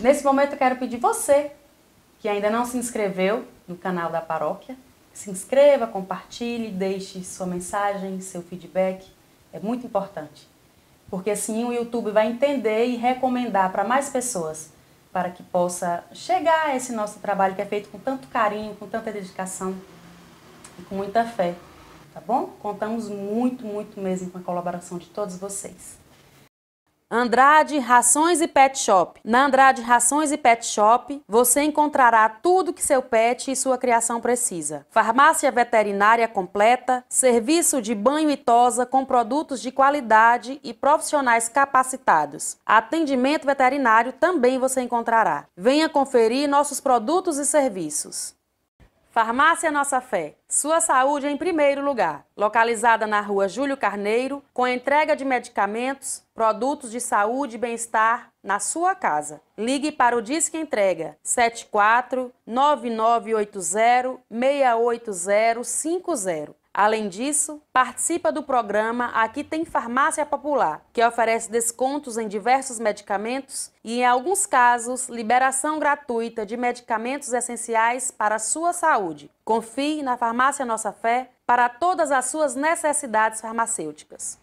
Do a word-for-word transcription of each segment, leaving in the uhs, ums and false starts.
Nesse momento eu quero pedir você, que ainda não se inscreveu no canal da paróquia, se inscreva, compartilhe, deixe sua mensagem, seu feedback, é muito importante. Porque assim o YouTube vai entender e recomendar para mais pessoas, para que possa chegar a esse nosso trabalho que é feito com tanto carinho, com tanta dedicação e com muita fé, tá bom? Contamos muito, muito mesmo com a colaboração de todos vocês. Andrade Rações e Pet Shop. Na Andrade Rações e Pet Shop, você encontrará tudo que seu pet e sua criação precisa. Farmácia veterinária completa, serviço de banho e tosa com produtos de qualidade e profissionais capacitados. Atendimento veterinário também você encontrará. Venha conferir nossos produtos e serviços. Farmácia Nossa Fé. Sua saúde em primeiro lugar. Localizada na rua Júlio Carneiro, com entrega de medicamentos, produtos de saúde e bem-estar na sua casa. Ligue para o Disque Entrega sete quatro nove nove oito zero seis oito zero cinco zero. Além disso, participa do programa Aqui Tem Farmácia Popular, que oferece descontos em diversos medicamentos e, em alguns casos, liberação gratuita de medicamentos essenciais para a sua saúde. Confie na Farmácia Nossa Fé para todas as suas necessidades farmacêuticas.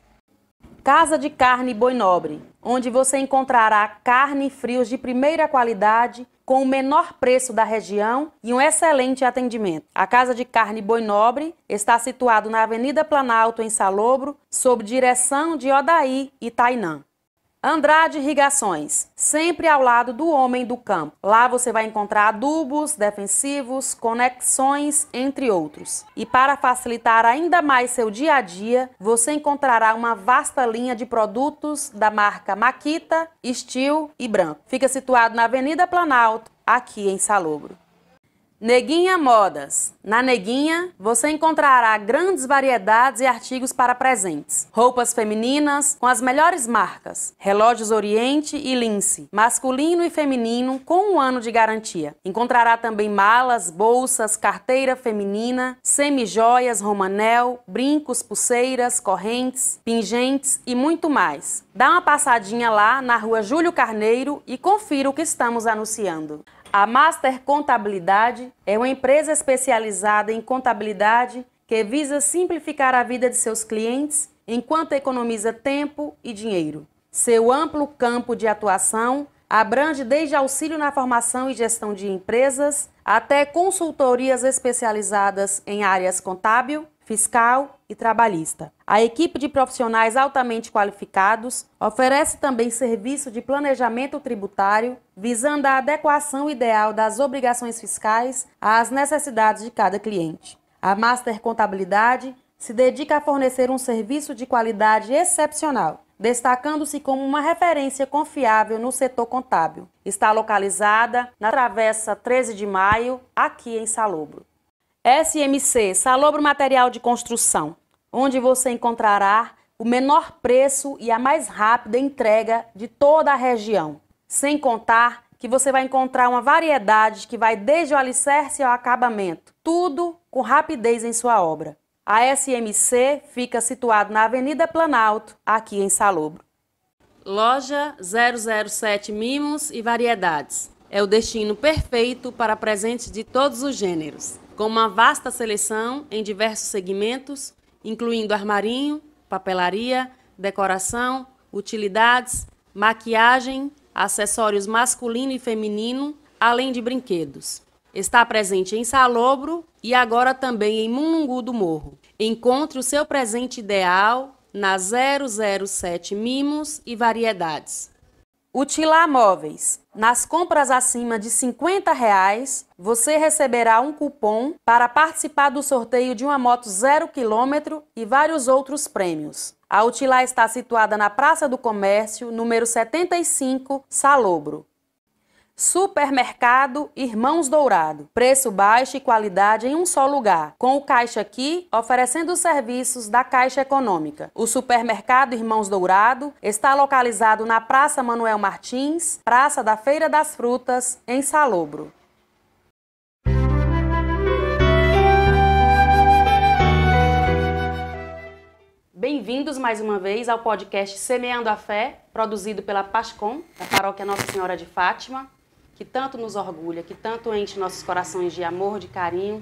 Casa de Carne Boi Nobre, onde você encontrará carne e frios de primeira qualidade, com o menor preço da região e um excelente atendimento. A Casa de Carne Boi Nobre está situado na Avenida Planalto, em Salobro, sob direção de Odaí e Tainã. Andrade Irrigações, sempre ao lado do homem do campo. Lá você vai encontrar adubos, defensivos, conexões, entre outros. E para facilitar ainda mais seu dia a dia, você encontrará uma vasta linha de produtos da marca Makita, Steel e Branco. Fica situado na Avenida Planalto, aqui em Salobro. Neguinha Modas. Na Neguinha, você encontrará grandes variedades e artigos para presentes. Roupas femininas com as melhores marcas. Relógios Oriente e Lince. Masculino e feminino com um ano de garantia. Encontrará também malas, bolsas, carteira feminina, semijoias, romanel, brincos, pulseiras, correntes, pingentes e muito mais. Dá uma passadinha lá na rua Júlio Carneiro e confira o que estamos anunciando. A Master Contabilidade é uma empresa especializada em contabilidade que visa simplificar a vida de seus clientes enquanto economiza tempo e dinheiro. Seu amplo campo de atuação abrange desde auxílio na formação e gestão de empresas até consultorias especializadas em áreas contábil, fiscal e trabalhista. A equipe de profissionais altamente qualificados oferece também serviço de planejamento tributário, visando a adequação ideal das obrigações fiscais às necessidades de cada cliente. A Master Contabilidade se dedica a fornecer um serviço de qualidade excepcional, destacando-se como uma referência confiável no setor contábil. Está localizada na Travessa treze de maio, aqui em Salobro. S M C, Salobro Material de Construção, onde você encontrará o menor preço e a mais rápida entrega de toda a região. Sem contar que você vai encontrar uma variedade que vai desde o alicerce ao acabamento, tudo com rapidez em sua obra. A S M C fica situado na Avenida Planalto, aqui em Salobro. Loja zero zero sete Mimos e Variedades. É o destino perfeito para presentes de todos os gêneros, com uma vasta seleção em diversos segmentos, incluindo armarinho, papelaria, decoração, utilidades, maquiagem, acessórios masculino e feminino, além de brinquedos. Está presente em Salobro e agora também em Mulungu do Morro. Encontre o seu presente ideal na zero zero sete Mimos e Variedades. Utilar Móveis. Nas compras acima de cinquenta reais, você receberá um cupom para participar do sorteio de uma moto zero quilômetro e vários outros prêmios. A Utilar está situada na Praça do Comércio, número setenta e cinco, Salobro. Supermercado Irmãos Dourado. Preço baixo e qualidade em um só lugar. Com o Caixa Aqui, oferecendo os serviços da Caixa Econômica. O Supermercado Irmãos Dourado está localizado na Praça Manuel Martins, Praça da Feira das Frutas, em Salobro. Bem-vindos mais uma vez ao podcast Semeando a Fé, produzido pela PASCOM, da Paróquia Nossa Senhora de Fátima. que tanto nos orgulha, que tanto enche nossos corações de amor, de carinho.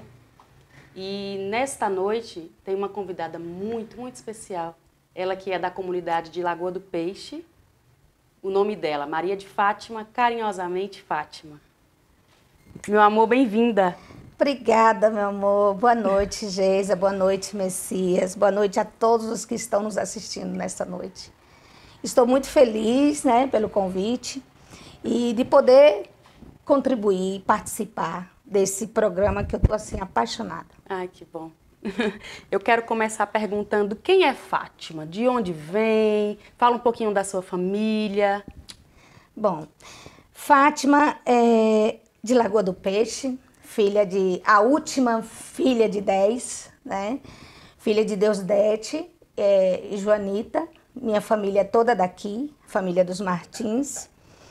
E nesta noite tem uma convidada muito, muito especial. Ela que é da comunidade de Lagoa do Peixe. O nome dela, Maria de Fátima, carinhosamente Fátima. Meu amor, bem-vinda. Obrigada, meu amor. Boa noite, Geisa. Boa noite, Messias. Boa noite a todos os que estão nos assistindo nesta noite. Estou muito feliz, né, pelo convite e de poder contribuir, participar desse programa que eu estou assim apaixonada. Ai, que bom. Eu quero começar perguntando quem é Fátima, de onde vem, fala um pouquinho da sua família. Bom, Fátima é de Lagoa do Peixe, filha de, a última filha de dez, né? Filha de Deusdete é, e Joanita. Minha família é toda daqui, família dos Martins.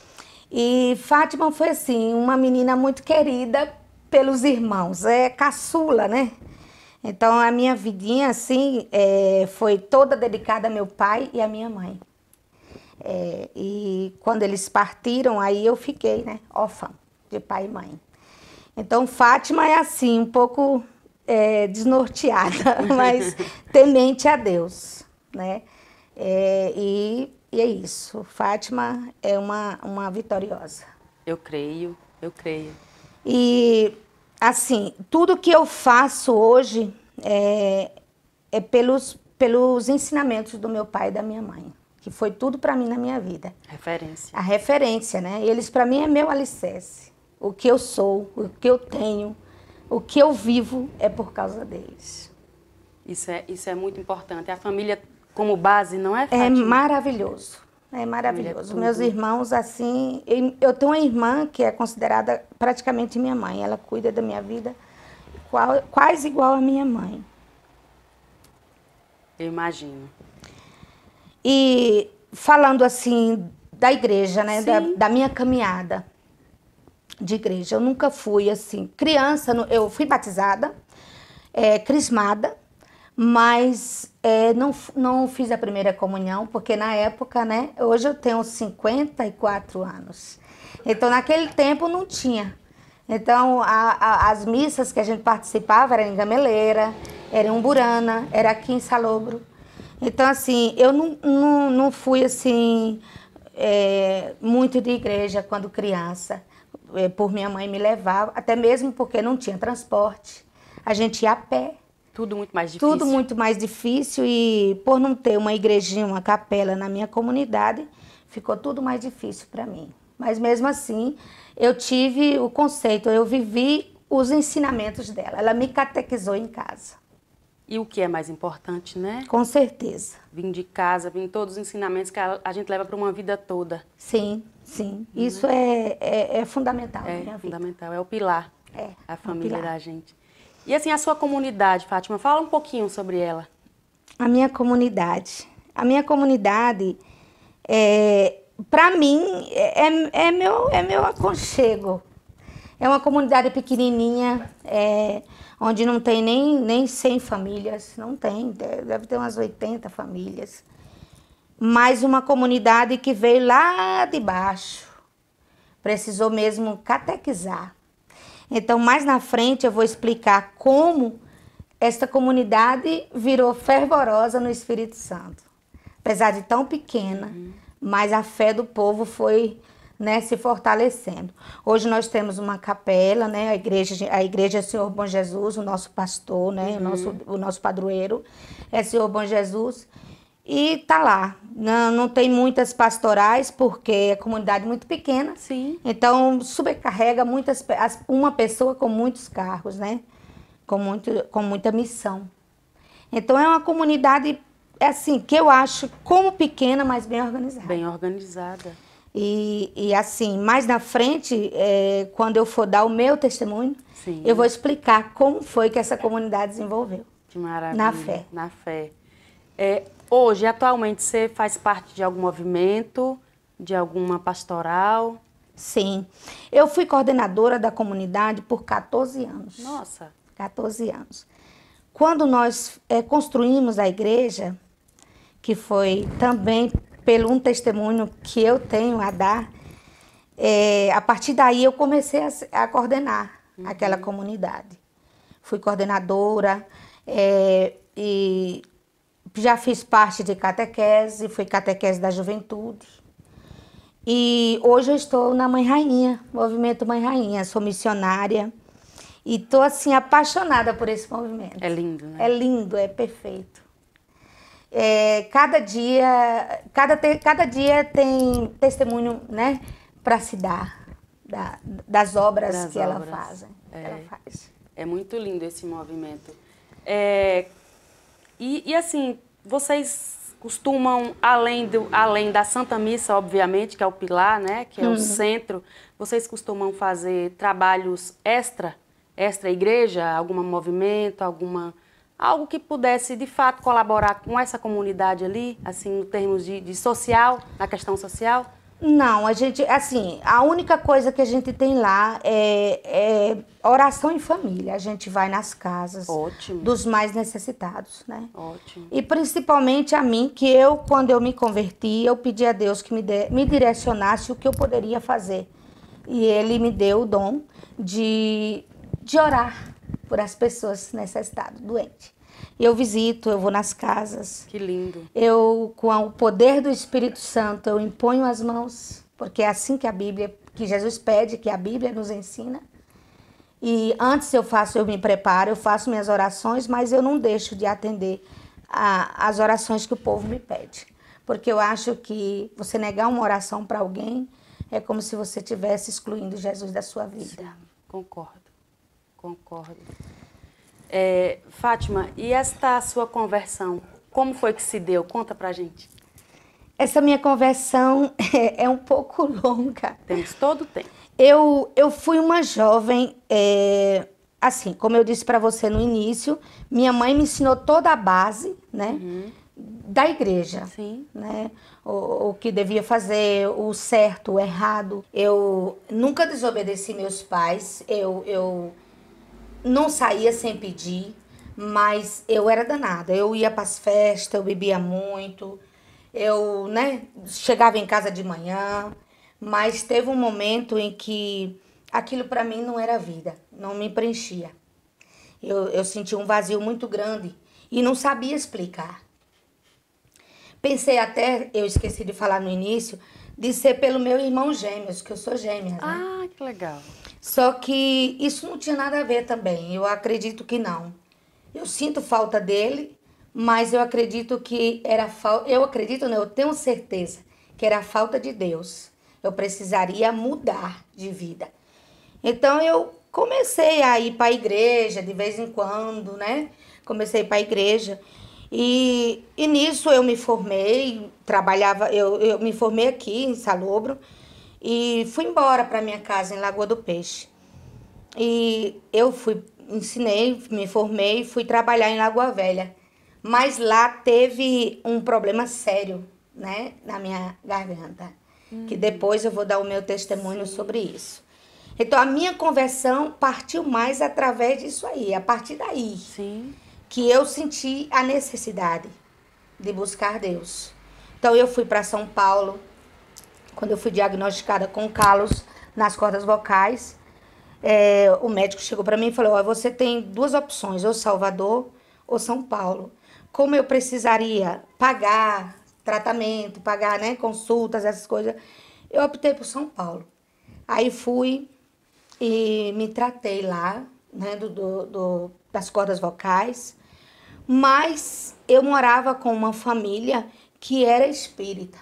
E Fátima foi assim, uma menina muito querida pelos irmãos, é caçula, né? Então a minha vidinha assim é, foi toda dedicada a meu pai e a minha mãe. É, e quando eles partiram, aí eu fiquei, né, órfã de pai e mãe. Então Fátima é assim, um pouco é, desnorteada, mas temente a Deus, né? É, e, e é isso, Fátima é uma, uma vitoriosa. Eu creio, eu creio. E assim, tudo que eu faço hoje é, é pelos, pelos ensinamentos do meu pai e da minha mãe, que foi tudo para mim na minha vida. Referência. A referência, né? Eles para mim é meu alicerce. O que eu sou, o que eu tenho, o que eu vivo é por causa deles. Isso é, isso é muito importante. A família como base, não é, Fátima? É maravilhoso, é maravilhoso. Meus irmãos, assim, eu tenho uma irmã que é considerada praticamente minha mãe. Ela cuida da minha vida quase igual a minha mãe. Eu imagino. E falando assim da igreja, né, da, da minha caminhada de igreja, eu nunca fui assim, criança, eu fui batizada, é, crismada, mas é, não, não fiz a primeira comunhão, porque na época, né, hoje eu tenho cinquenta e quatro anos, então naquele tempo não tinha. Então a, a, as missas que a gente participava eram em Gameleira, era em Umburana, era aqui em Salobro. Então assim, eu não, não, não fui assim, é, muito de igreja quando criança, é, por minha mãe me levava, até mesmo porque não tinha transporte, a gente ia a pé. Tudo muito mais difícil. Tudo muito mais difícil e por não ter uma igrejinha, uma capela na minha comunidade, ficou tudo mais difícil para mim. Mas mesmo assim, eu tive o conceito, eu vivi os ensinamentos dela. Ela me catequizou em casa. E o que é mais importante, né? Com certeza. Vim de casa, vim todos os ensinamentos que a, a gente leva para uma vida toda. Sim, sim. Uhum. Isso é, é, é fundamental. É na minha fundamental, vida. é o pilar. É, a família pilar. da gente. E assim, a sua comunidade, Fátima, fala um pouquinho sobre ela. A minha comunidade. A minha comunidade, é, para mim, é, é, meu, é meu aconchego. É uma comunidade pequenininha, é, onde não tem nem, nem cem famílias, não tem, deve ter umas oitenta famílias. Mas uma comunidade que veio lá de baixo, precisou mesmo catequizar. Então, mais na frente, eu vou explicar como esta comunidade virou fervorosa no Espírito Santo. Apesar de tão pequena, uhum. mas a fé do povo foi, né, se fortalecendo. Hoje nós temos uma capela, né, a igreja, a igreja é Senhor Bom Jesus, o nosso pastor, né, uhum. o, nosso, o nosso padroeiro é Senhor Bom Jesus. E tá lá, não, não tem muitas pastorais, porque é comunidade muito pequena. Sim. Então, sobrecarrega muitas, uma pessoa com muitos cargos, né? Com, muito, com muita missão. Então, é uma comunidade, é assim, que eu acho como pequena, mas bem organizada. Bem organizada. E, e assim, mais na frente, é, quando eu for dar o meu testemunho, Sim. eu vou explicar como foi que essa comunidade desenvolveu. Que maravilha. Na fé. Na fé. É, hoje, atualmente, você faz parte de algum movimento, de alguma pastoral? Sim. Eu fui coordenadora da comunidade por quatorze anos. Nossa! quatorze anos. Quando nós é, construímos a igreja, que foi também pelo um testemunho que eu tenho a dar, É, a partir daí eu comecei a, a coordenar uhum. aquela comunidade. Fui coordenadora é, e já fiz parte de catequese, fui catequese da juventude. E hoje eu estou na Mãe Rainha, Movimento Mãe Rainha, sou missionária. E estou assim apaixonada por esse movimento. É lindo, né? É lindo, é perfeito. É, cada dia, cada, te, cada dia tem testemunho, né, para se dar da, das obras das que obras. ela faz. É, ela faz. É muito lindo esse movimento. É, e, e assim, vocês costumam, além, do, além da Santa Missa, obviamente, que é o pilar, né, que é uhum. o centro, vocês costumam fazer trabalhos extra, extra igreja, algum movimento, alguma... algo que pudesse, de fato, colaborar com essa comunidade ali, assim, em termos de, de social, na questão social? Não, a gente, assim, a única coisa que a gente tem lá é, é oração em família. A gente vai nas casas Ótimo. dos mais necessitados, né? Ótimo. E principalmente a mim, que eu, quando eu me converti, eu pedi a Deus que me, de, me direcionasse o que eu poderia fazer. E Ele me deu o dom de, de orar por as pessoas necessitadas, doentes. Eu visito, eu vou nas casas. Que lindo. Eu, com o poder do Espírito Santo, eu imponho as mãos, porque é assim que a Bíblia, que Jesus pede, que a Bíblia nos ensina. E antes eu faço, eu me preparo, eu faço minhas orações, mas eu não deixo de atender a, as orações que o povo me pede. Porque eu acho que você negar uma oração para alguém é como se você estivesse excluindo Jesus da sua vida. Sim, concordo, concordo. É, Fátima, e esta sua conversão, como foi que se deu? Conta pra gente. Essa minha conversão é, é um pouco longa. Temos todo o tempo. Eu, eu fui uma jovem, é, assim, como eu disse para você no início, minha mãe me ensinou toda a base, né, uhum. da igreja. Sim. Né, o, o que devia fazer, o certo, o errado. Eu nunca desobedeci meus pais, eu... eu não saía sem pedir, mas eu era danada. Eu ia para as festas, eu bebia muito, eu, né, chegava em casa de manhã, mas teve um momento em que aquilo para mim não era vida, não me preenchia. Eu, eu senti um vazio muito grande e não sabia explicar. Pensei até, eu esqueci de falar no início, de ser pelo meu irmão gêmeos, que eu sou gêmea. Ah, né? que legal. Só que isso não tinha nada a ver também, eu acredito que não. Eu sinto falta dele, mas eu acredito que era falta, eu acredito não, eu tenho certeza que era a falta de Deus. Eu precisaria mudar de vida. Então eu comecei a ir para a igreja de vez em quando, né? Comecei a ir para a igreja e, e nisso eu me formei, trabalhava, eu, eu me formei aqui em Salobro. E fui embora para minha casa em Lagoa do Peixe. E eu fui, ensinei, me formei, fui trabalhar em Lagoa Velha. Mas lá teve um problema sério, né, na minha garganta. Hum. Que depois eu vou dar o meu testemunho Sim. sobre isso. Então a minha conversão partiu mais através disso aí, a partir daí. Sim. Que eu senti a necessidade de buscar Deus. Então eu fui para São Paulo. Quando eu fui diagnosticada com calos nas cordas vocais, é, o médico chegou para mim e falou, ó, você tem duas opções, ou Salvador ou São Paulo. Como eu precisaria pagar tratamento, pagar, né, consultas, essas coisas, eu optei por São Paulo. Aí fui e me tratei lá, né, do, do, do, das cordas vocais, mas eu morava com uma família que era espírita.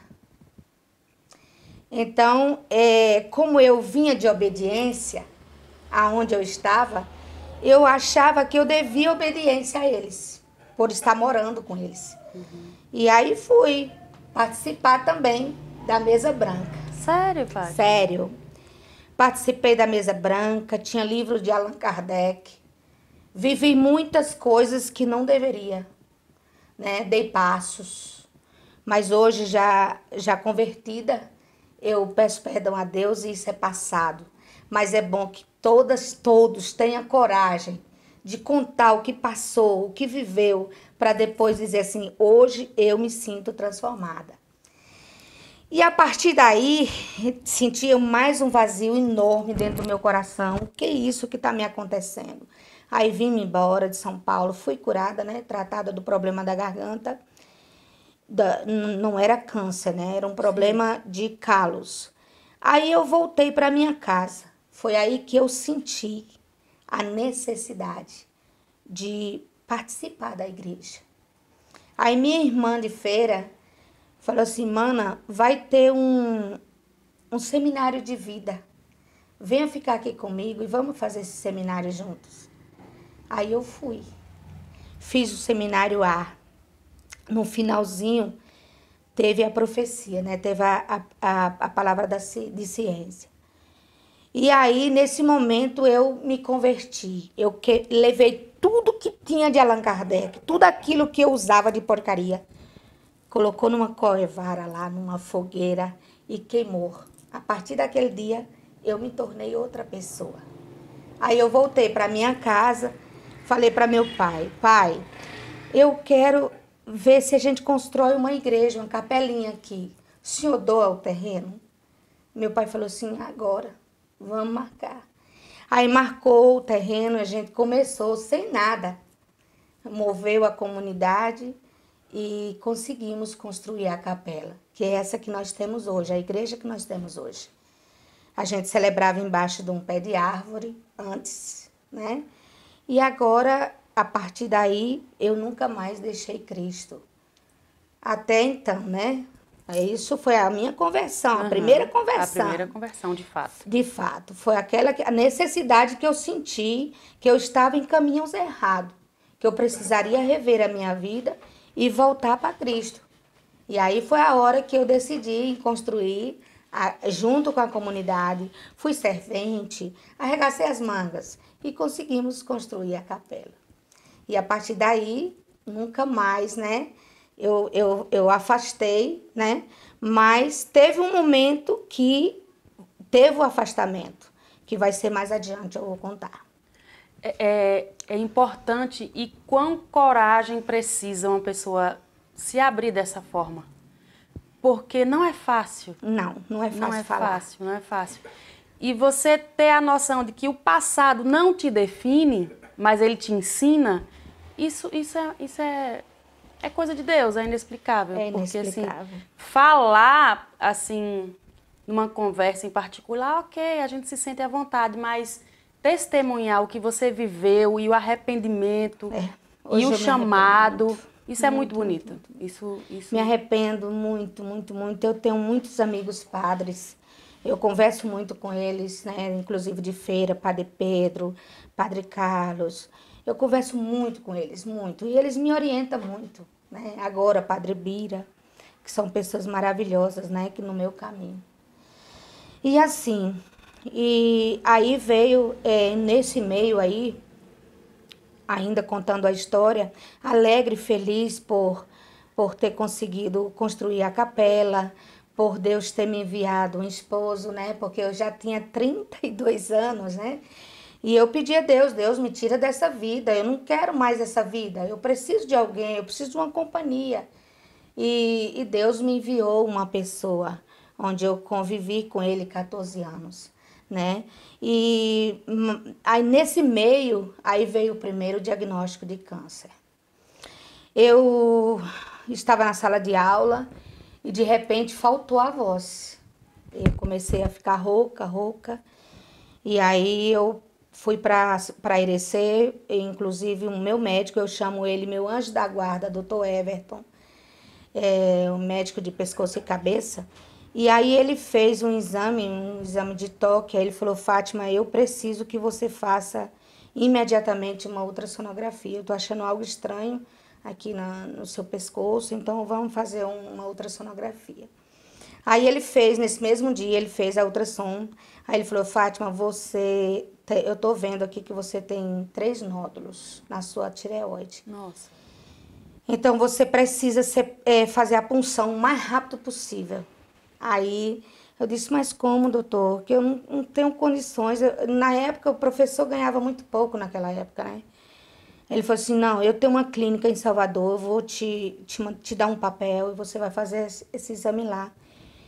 Então, é, como eu vinha de obediência aonde eu estava, eu achava que eu devia obediência a eles, por estar morando com eles. Uhum. E aí fui participar também da mesa branca. Sério, pai? Sério. Participei da mesa branca, tinha livro de Allan Kardec. Vivi muitas coisas que não deveria, né? Dei passos. Mas hoje, já, já convertida, eu peço perdão a Deus e isso é passado. Mas é bom que todas, todos tenham coragem de contar o que passou, o que viveu, para depois dizer assim, hoje eu me sinto transformada. E a partir daí, sentia mais um vazio enorme dentro do meu coração. O que é isso que está me acontecendo? Aí vim embora de São Paulo, fui curada, né? Tratada do problema da garganta. Da, não era câncer, né? Era um problema Sim. de calos. Aí eu voltei para minha casa. Foi aí que eu senti a necessidade de participar da igreja. Aí minha irmã de feira falou assim, mana, vai ter um, um seminário de vida. Venha ficar aqui comigo e vamos fazer esse seminário juntos. Aí eu fui. Fiz o seminário A. No finalzinho, teve a profecia, né? Teve a, a, a palavra da, de ciência. E aí, nesse momento, eu me converti. Eu que, levei tudo que tinha de Allan Kardec, tudo aquilo que eu usava de porcaria, colocou numa coevara lá, numa fogueira e queimou. A partir daquele dia, eu me tornei outra pessoa. Aí eu voltei para minha casa, falei para meu pai, pai, eu quero ver se a gente constrói uma igreja, uma capelinha aqui. O senhor doa o terreno? Meu pai falou assim, agora, vamos marcar. Aí marcou o terreno, a gente começou sem nada. Moveu a comunidade e conseguimos construir a capela, que é essa que nós temos hoje, a igreja que nós temos hoje. A gente celebrava embaixo de um pé de árvore antes, né? E agora, a partir daí, eu nunca mais deixei Cristo. Até então, né? Isso foi a minha conversão, uhum, a primeira conversão. A primeira conversão, de fato. De fato. Foi aquela a necessidade que eu senti, que eu estava em caminhos errados, que eu precisaria rever a minha vida e voltar para Cristo. E aí foi a hora que eu decidi construir, a, junto com a comunidade, fui servente, arregacei as mangas e conseguimos construir a capela. E a partir daí, nunca mais, né? Eu, eu, eu afastei, né? Mas teve um momento que teve o afastamento, que vai ser mais adiante, eu vou contar. É, é, é importante e quão coragem precisa uma pessoa se abrir dessa forma? Porque não é fácil. Não, não é fácil Não é falar. fácil, não é fácil. E você ter a noção de que o passado não te define, mas ele te ensina, isso, isso, é, isso é, é coisa de Deus, é inexplicável. É inexplicável. Porque, assim, falar, assim, numa conversa em particular, ok, a gente se sente à vontade, mas testemunhar o que você viveu e o arrependimento É, e o chamado, muito, isso é muito, muito bonito. Muito, muito. Isso, isso... Me arrependo muito, muito, muito. Eu tenho muitos amigos padres, eu converso muito com eles, né? Inclusive de feira, Padre Pedro, Padre Carlos. Eu converso muito com eles, muito. E eles me orientam muito, né? Agora, Padre Bira, que são pessoas maravilhosas, né? Que no meu caminho. E assim, e aí veio, é, nesse meio aí, ainda contando a história, alegre, feliz por, por ter conseguido construir a capela, por Deus ter me enviado um esposo, né? Porque eu já tinha trinta e dois anos, né? E eu pedi a Deus, Deus me tira dessa vida, eu não quero mais essa vida, eu preciso de alguém, eu preciso de uma companhia. E, e Deus me enviou uma pessoa, onde eu convivi com ele quatorze anos, né? E aí nesse meio, aí veio o primeiro diagnóstico de câncer. Eu estava na sala de aula e de repente faltou a voz. Eu comecei a ficar rouca, rouca, e aí eu fui para Irecê, inclusive o meu médico, eu chamo ele meu anjo da guarda, doutor Everton, é, um médico de pescoço e cabeça. E aí ele fez um exame, um exame de toque, aí ele falou, Fátima, eu preciso que você faça imediatamente uma ultrassonografia. Eu tô achando algo estranho aqui na, no seu pescoço, então vamos fazer uma ultrassonografia. Aí ele fez, nesse mesmo dia, ele fez a ultrassom. Aí ele falou, Fátima, você, te, eu tô vendo aqui que você tem três nódulos na sua tireoide. Nossa. Então você precisa ser, é, fazer a punção o mais rápido possível. Aí eu disse, mas como, doutor? Que eu não, não tenho condições. Eu, na época, o professor ganhava muito pouco naquela época, né? Ele falou assim, não, eu tenho uma clínica em Salvador, eu vou te, te, te dar um papel e você vai fazer esse, esse exame lá.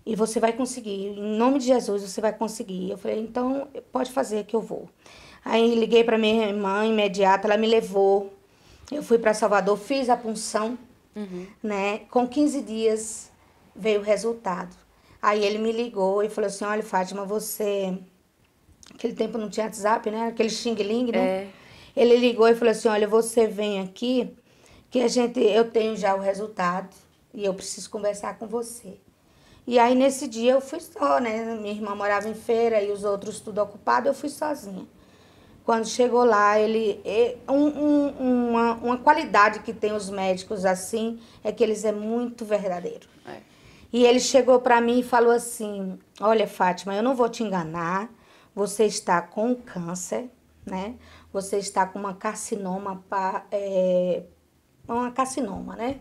e você vai conseguir. Em nome de Jesus, você vai conseguir. Eu falei, então, pode fazer que eu vou. Aí liguei para minha irmã imediata, ela me levou. Eu fui para Salvador, fiz a punção, uhum. né? Com quinze dias veio o resultado. Aí ele me ligou e falou assim, olha, Fátima, você... Aquele tempo não tinha WhatsApp, né? Aquele xing-ling, né? É. Ele ligou e falou assim, olha, você vem aqui, que a gente, eu tenho já o resultado e eu preciso conversar com você. E aí, nesse dia, eu fui só, né? Minha irmã morava em feira e os outros tudo ocupado, eu fui sozinha. Quando chegou lá, ele... Um, um, uma, uma qualidade que tem os médicos assim, é que eles é muito verdadeiro. É. E ele chegou para mim e falou assim, olha, Fátima, eu não vou te enganar, você está com câncer, né? Você está com uma carcinoma, é, uma carcinoma, né?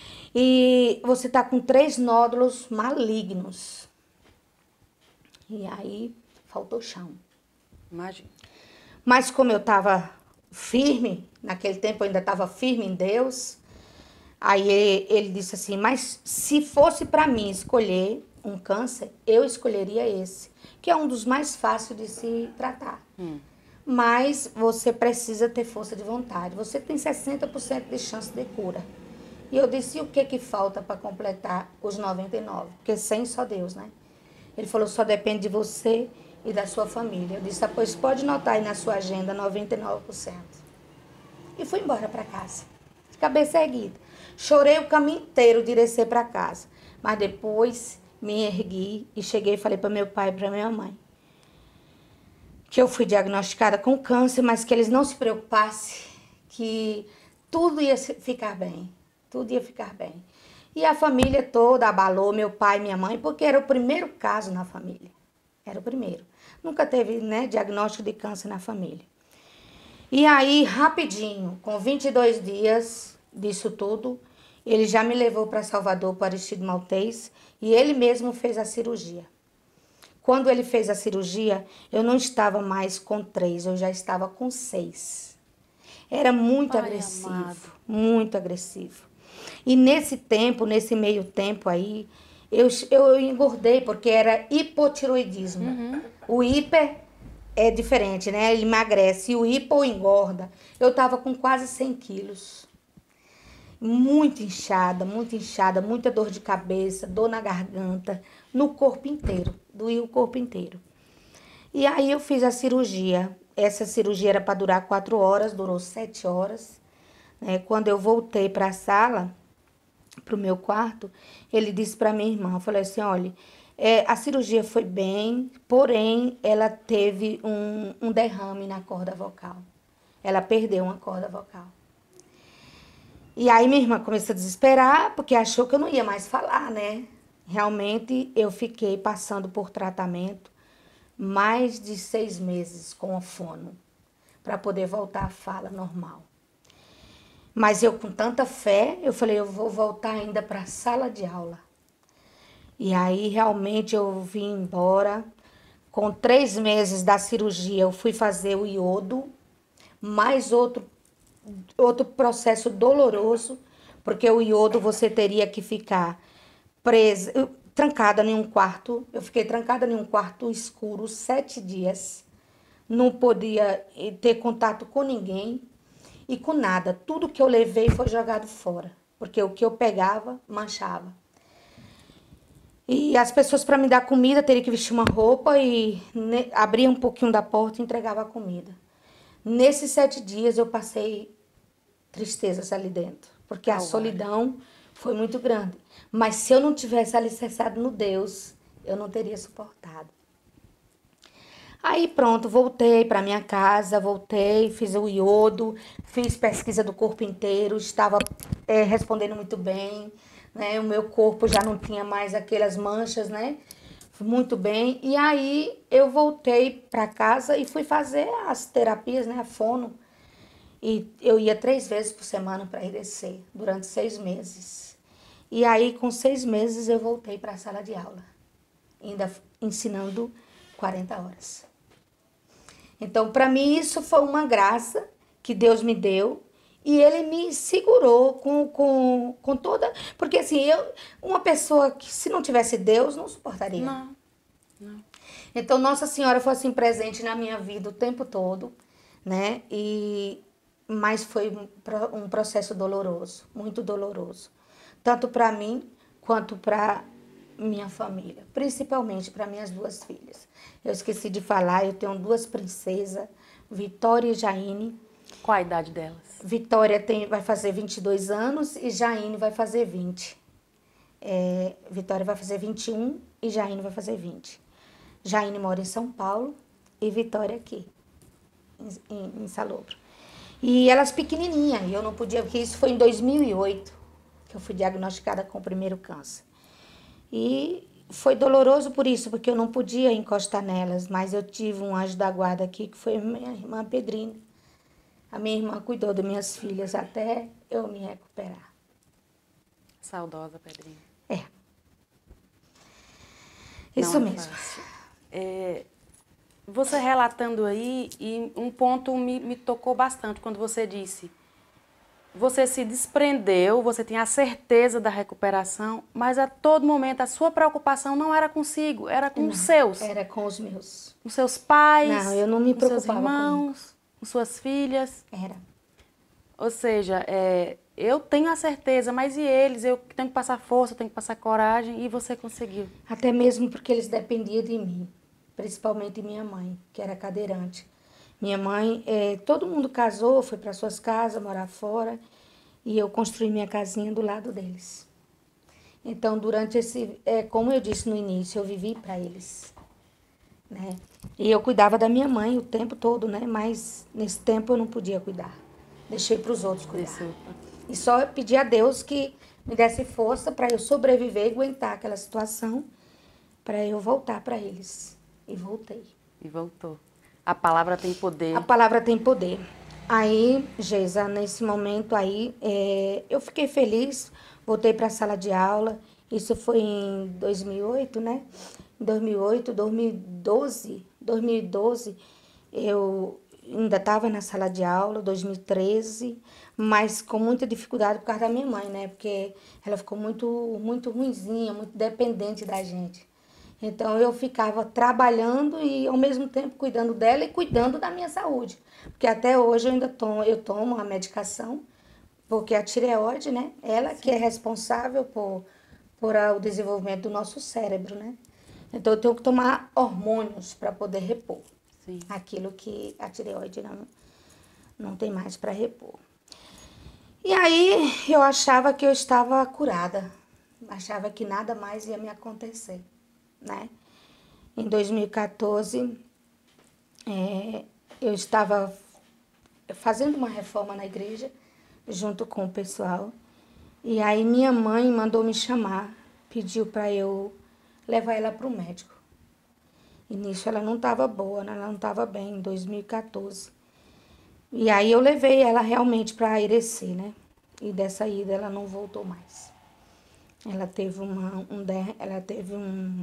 E você está com três nódulos malignos. E aí, faltou chão. Imagina. Mas como eu estava firme, naquele tempo eu ainda estava firme em Deus, aí ele, ele disse assim, mas se fosse para mim escolher um câncer, eu escolheria esse, que é um dos mais fáceis de se tratar. Hum. Mas você precisa ter força de vontade. Você tem sessenta por cento de chance de cura. E eu disse, e o que que falta para completar os noventa e nove? Porque sem só Deus, né? Ele falou, só depende de você e da sua família. Eu disse, ah, pois pode notar aí na sua agenda noventa e nove por cento. E fui embora para casa, de cabeça erguida. Chorei o caminho inteiro de descer para casa. Mas depois me ergui e cheguei e falei para meu pai e para minha mãe que eu fui diagnosticada com câncer, mas que eles não se preocupassem, que tudo ia ficar bem, tudo ia ficar bem. E a família toda abalou, meu pai e minha mãe, porque era o primeiro caso na família. Era o primeiro. Nunca teve, né, diagnóstico de câncer na família. E aí, rapidinho, com vinte e dois dias disso tudo, ele já me levou para Salvador, para Aristides Maltês, e ele mesmo fez a cirurgia. Quando ele fez a cirurgia, eu não estava mais com três, eu já estava com seis. Era muito Pai agressivo, amado. muito agressivo. E nesse tempo, nesse meio tempo aí, eu, eu engordei, porque era hipotiroidismo. Uhum. O hiper é diferente, né? Ele emagrece, e o hipo engorda. Eu estava com quase cem quilos. Muito inchada, muito inchada, muita dor de cabeça, dor na garganta, no corpo inteiro, doía o corpo inteiro. E aí eu fiz a cirurgia. Essa cirurgia era para durar quatro horas, durou sete horas. Né? Quando eu voltei para a sala, para o meu quarto, ele disse para minha irmã, eu falei assim, olha, é, a cirurgia foi bem, porém ela teve um, um derrame na corda vocal. Ela perdeu uma corda vocal. E aí minha irmã começou a desesperar, porque achou que eu não ia mais falar, né? Realmente eu fiquei passando por tratamento mais de seis meses com a fono, para poder voltar à fala normal. Mas eu com tanta fé, eu falei, eu vou voltar ainda para a sala de aula. E aí realmente eu vim embora. Com três meses da cirurgia eu fui fazer o iodo, mais outro Outro processo doloroso, porque o iodo você teria que ficar presa, trancada em um quarto. Eu fiquei trancada em um quarto escuro sete dias. Não podia ter contato com ninguém e com nada. Tudo que eu levei foi jogado fora, porque o que eu pegava manchava. E as pessoas, para me dar comida, teriam que vestir uma roupa e né, abrir um pouquinho da porta e entregava a comida. Nesses sete dias eu passei tristezas ali dentro, porque a solidão foi muito grande. Mas se eu não tivesse alicerçado no Deus, eu não teria suportado. Aí pronto, voltei para minha casa, voltei, fiz o iodo, fiz pesquisa do corpo inteiro, estava é, respondendo muito bem, né? O meu corpo já não tinha mais aquelas manchas, né? Muito bem. E aí eu voltei para casa e fui fazer as terapias, né? A fono. E eu ia três vezes por semana para ir descer, durante seis meses. E aí, com seis meses, eu voltei para a sala de aula, ainda ensinando quarenta horas. Então, para mim, isso foi uma graça que Deus me deu E ele me segurou com, com, com toda... Porque assim, eu, uma pessoa que se não tivesse Deus, não suportaria. Não, não. Então, Nossa Senhora foi assim presente na minha vida o tempo todo, né? E, mas foi um, pro- um processo doloroso, muito doloroso. Tanto para mim, quanto para minha família. Principalmente para minhas duas filhas. Eu esqueci de falar, eu tenho duas princesas, Vitória e Jaine. Qual a idade delas? Vitória tem, vai fazer vinte e dois anos e Jaine vai fazer vinte. É, Vitória vai fazer vinte e um e Jaine vai fazer vinte. Jaine mora em São Paulo e Vitória aqui, em, em, em Salobro. E elas pequenininhas, e eu não podia, porque isso foi em dois mil e oito que eu fui diagnosticada com o primeiro câncer. E foi doloroso por isso, porque eu não podia encostar nelas, mas eu tive um anjo da guarda aqui, que foi minha irmã Pedrina. A minha irmã cuidou das minhas filhas até eu me recuperar. Saudosa, Pedrinha. É. Isso Não é mesmo. fácil. É, você relatando aí, e um ponto me, me tocou bastante quando você disse, você se desprendeu, você tinha a certeza da recuperação, mas a todo momento a sua preocupação não era consigo, era com Não, os seus, era com os meus. com seus pais, Não, eu não me com seus preocupava irmãos, com suas filhas. Era. Ou seja, é, eu tenho a certeza, mas e eles? Eu tenho que passar força, eu tenho que passar coragem, e você conseguiu. Até mesmo porque eles dependiam de mim, principalmente minha mãe, que era cadeirante. Minha mãe, eh, todo mundo casou, foi para suas casas, morar fora, e eu construí minha casinha do lado deles. Então, durante esse, eh, como eu disse no início, eu vivi para eles, né? E eu cuidava da minha mãe o tempo todo, né? Mas nesse tempo eu não podia cuidar. Deixei para os outros cuidar. Isso. E só pedi a Deus que me desse força para eu sobreviver e aguentar aquela situação, para eu voltar para eles. E voltei. E voltou. A palavra tem poder. A palavra tem poder. Aí, Geisa, nesse momento aí, é, eu fiquei feliz, voltei para a sala de aula. Isso foi em dois mil e oito, né? Em dois mil e oito, dois mil e doze, dois mil e doze, eu ainda estava na sala de aula, dois mil e treze, mas com muita dificuldade por causa da minha mãe, né? Porque ela ficou muito, muito ruinzinha, muito dependente da gente. Então eu ficava trabalhando e ao mesmo tempo cuidando dela e cuidando da minha saúde. Porque até hoje eu ainda tomo, eu tomo a medicação, porque a tireoide, né? Ela que é responsável por, por a- o desenvolvimento do nosso cérebro, né? Então eu tenho que tomar hormônios para poder repor Sim. aquilo que a tireoide não, não tem mais para repor. E aí eu achava que eu estava curada, achava que nada mais ia me acontecer, né? Em dois mil e quatorze, é, eu estava fazendo uma reforma na igreja, junto com o pessoal, e aí minha mãe mandou me chamar, pediu para eu levar ela para o médico. E nisso ela não estava boa, né? Ela não estava bem, em dois mil e quatorze. E aí eu levei ela realmente para a Irecê, né? E dessa ida ela não voltou mais. Ela teve uma, um der, ela teve um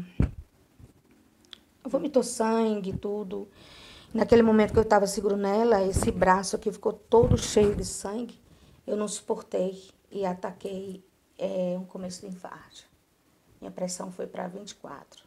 vomitou sangue, tudo. Naquele momento que eu estava seguro nela, esse braço aqui ficou todo cheio de sangue. Eu não suportei e ataquei é, um começo de infarto. Minha pressão foi para vinte e quatro.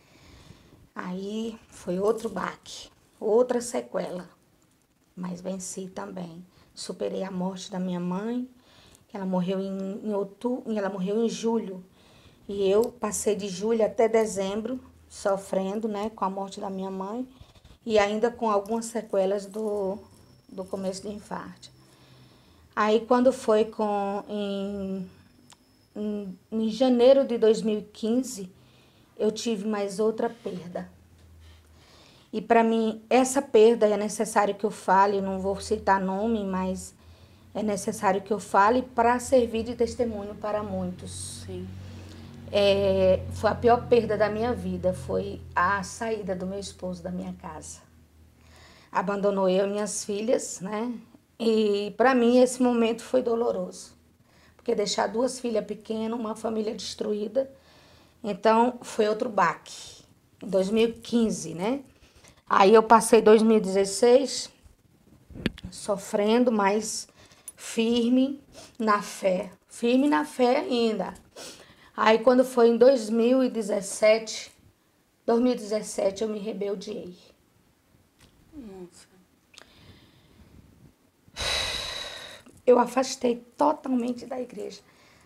Aí foi outro baque, outra sequela. Mas venci também. Superei a morte da minha mãe. Ela morreu em, em outubro, ela morreu em julho. E eu passei de julho até dezembro sofrendo, né, com a morte da minha mãe e ainda com algumas sequelas do, do começo do infarto. Aí quando foi com em, em, em janeiro de dois mil e quinze, eu tive mais outra perda. E para mim, essa perda é necessário que eu fale, não vou citar nome, mas é necessário que eu fale para servir de testemunho para muitos. Sim. É, foi a pior perda da minha vida, foi a saída do meu esposo da minha casa. Abandonou eu e minhas filhas, né? E para mim esse momento foi doloroso, porque deixar duas filhas pequenas, uma família destruída, então foi outro baque. Em dois mil e quinze, né? Aí eu passei dois mil e dezesseis sofrendo, mas firme na fé, firme na fé ainda. Aí quando foi em dois mil e dezessete, dois mil e dezessete eu me rebeldiei. Nossa. Eu afastei totalmente da igreja.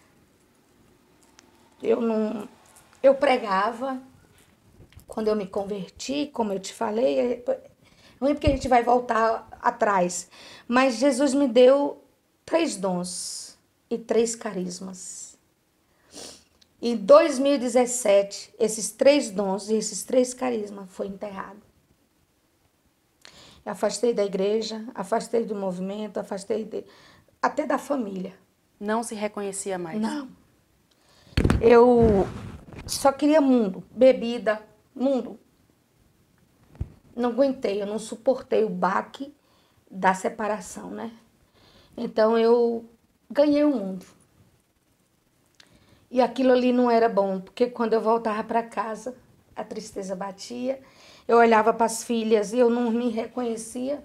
Eu não, eu pregava quando eu me converti, como eu te falei, é ruim porque a gente vai voltar atrás, mas Jesus me deu três dons e três carismas. Em dois mil e dezessete, esses três dons e esses três carismas foram enterrados. Eu afastei da igreja, afastei do movimento, afastei de, até da família. Não se reconhecia mais? Não. Eu só queria mundo, bebida, mundo. Não aguentei, eu não suportei o baque da separação, né? Então eu ganhei o mundo. E aquilo ali não era bom, porque quando eu voltava para casa, a tristeza batia. Eu olhava para as filhas e eu não me reconhecia.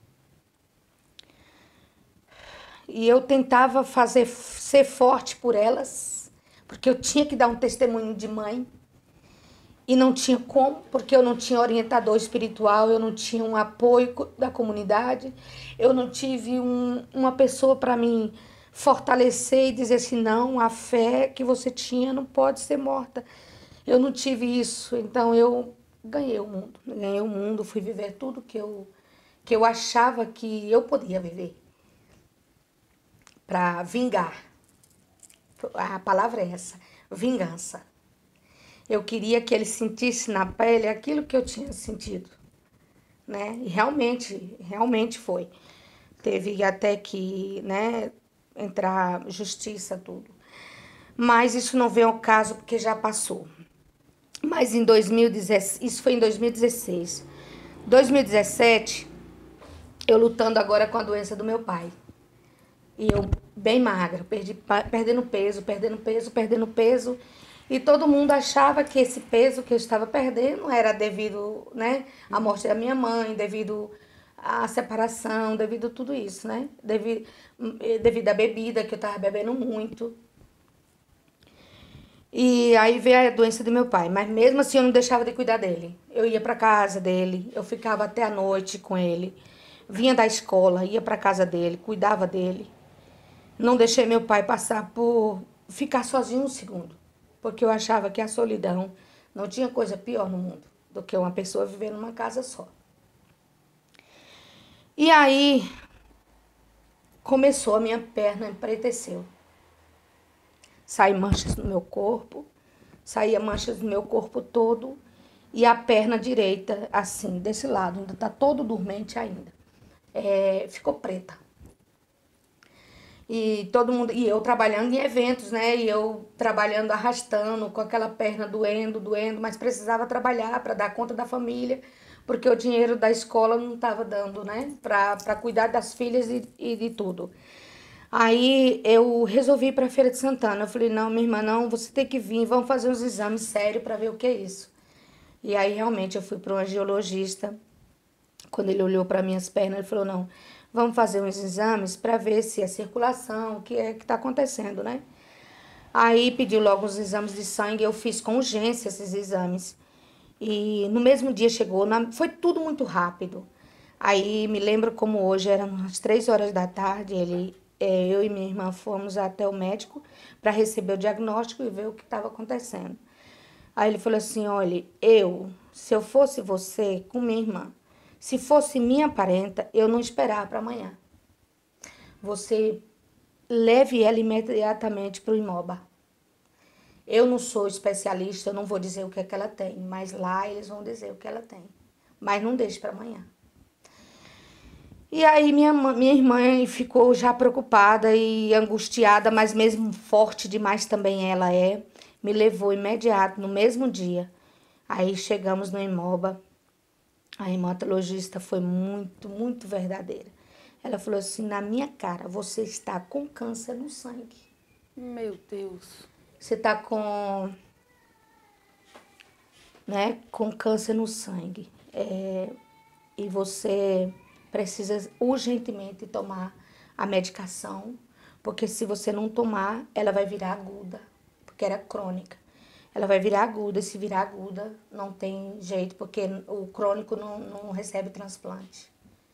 E eu tentava fazer ser forte por elas, porque eu tinha que dar um testemunho de mãe. E não tinha como, porque eu não tinha orientador espiritual, eu não tinha um apoio da comunidade, eu não tive um, uma pessoa para me fortalecer e dizer assim, não, a fé que você tinha não pode ser morta. Eu não tive isso, então eu ganhei o mundo, ganhei o mundo, fui viver tudo que eu, que eu achava que eu podia viver. Para vingar. A palavra é essa, vingança. Eu queria que ele sentisse na pele aquilo que eu tinha sentido, né? E realmente, realmente foi. Teve até que, né, entrar justiça, tudo. Mas isso não veio ao caso porque já passou. Mas em dois mil e dezesseis, isso foi em dois mil e dezesseis. dois mil e dezessete, eu lutando agora com a doença do meu pai. E eu bem magra, perdi, perdendo peso, perdendo peso, perdendo peso. E todo mundo achava que esse peso que eu estava perdendo era devido, né, à morte da minha mãe, devido à separação, devido a tudo isso, né? Devido, devido à bebida, que eu estava bebendo muito. E aí veio a doença do meu pai, mas mesmo assim eu não deixava de cuidar dele. Eu ia para casa dele, eu ficava até a noite com ele. Vinha da escola, ia para casa dele, cuidava dele. Não deixei meu pai passar por ficar sozinho um segundo, porque eu achava que a solidão não tinha coisa pior no mundo do que uma pessoa viver numa casa só. E aí começou, a minha perna empreteceu. Saí manchas no meu corpo, saía manchas no meu corpo todo e a perna direita, assim, desse lado, ainda tá todo dormente ainda. É, ficou preta. E todo mundo, e eu trabalhando em eventos, né? E eu trabalhando, arrastando, com aquela perna doendo, doendo, mas precisava trabalhar para dar conta da família, porque o dinheiro da escola não estava dando, né? Para cuidar das filhas e, e de tudo. Aí eu resolvi ir para a Feira de Santana. Eu falei, não, minha irmã, não, você tem que vir, vamos fazer uns exames sérios para ver o que é isso. E aí realmente eu fui para um angiologista. Quando ele olhou para minhas pernas, ele falou, não, vamos fazer uns exames para ver se é circulação, o que é que está acontecendo, né? Aí pediu logo os exames de sangue, eu fiz com urgência esses exames. E no mesmo dia chegou, na, foi tudo muito rápido. Aí me lembro como hoje, eram umas três horas da tarde, ele, é, eu e minha irmã fomos até o médico para receber o diagnóstico e ver o que estava acontecendo. Aí ele falou assim, olha, eu, se eu fosse você com minha irmã, se fosse minha parenta, eu não esperava para amanhã. Você leve ela imediatamente para o Imoba. Eu não sou especialista, eu não vou dizer o que é que ela tem, mas lá eles vão dizer o que ela tem. Mas não deixe para amanhã. E aí minha, minha irmã ficou já preocupada e angustiada, mas mesmo forte demais também ela é. Me levou imediato, no mesmo dia. Aí chegamos no Imoba. A hematologista foi muito, muito verdadeira. Ela falou assim, na minha cara, você está com câncer no sangue. Meu Deus. Você está com, né, com câncer no sangue. É, e você precisa urgentemente tomar a medicação, porque se você não tomar, ela vai virar aguda, porque era crônica. Ela vai virar aguda, e se virar aguda, não tem jeito, porque o crônico não, não recebe transplante.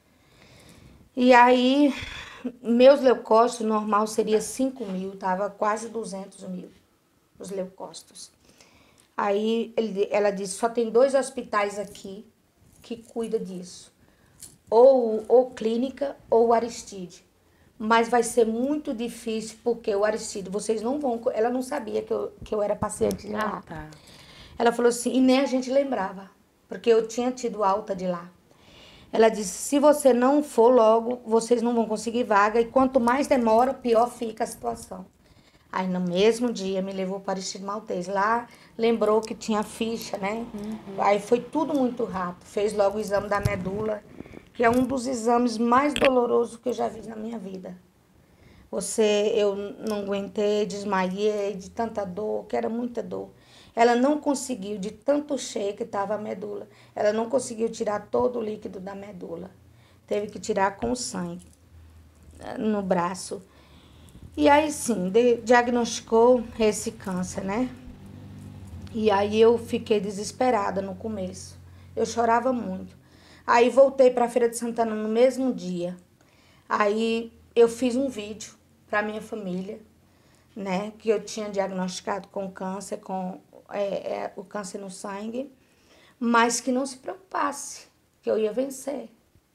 E aí, meus leucócitos, normal seria cinco mil, tava quase duzentos mil, os leucócitos. Aí ele, ela disse, só tem dois hospitais aqui que cuida disso. Ou, ou clínica ou o Aristide. Mas vai ser muito difícil, porque o Aristide, vocês não vão... Ela não sabia que eu, que eu era paciente de lá. Ah, tá. Ela falou assim, e nem a gente lembrava, porque eu tinha tido alta de lá. Ela disse, se você não for logo, vocês não vão conseguir vaga, e quanto mais demora, pior fica a situação. Aí no mesmo dia me levou para o Aristide Maltês. Lá lembrou que tinha ficha, né? Uhum. Aí foi tudo muito rápido. Fez logo o exame da medula, que é um dos exames mais dolorosos que eu já vi na minha vida. Você, eu não aguentei, desmaiei de tanta dor, que era muita dor. Ela não conseguiu, de tanto cheio que estava a medula, ela não conseguiu tirar todo o líquido da medula. Teve que tirar com sangue no braço. E aí sim, de, diagnosticou esse câncer, né? E aí eu fiquei desesperada no começo. Eu chorava muito. Aí voltei para a Feira de Santana no mesmo dia. Aí eu fiz um vídeo para minha família, né? Que eu tinha diagnosticado com câncer, com é, é, o câncer no sangue, mas que não se preocupasse, que eu ia vencer.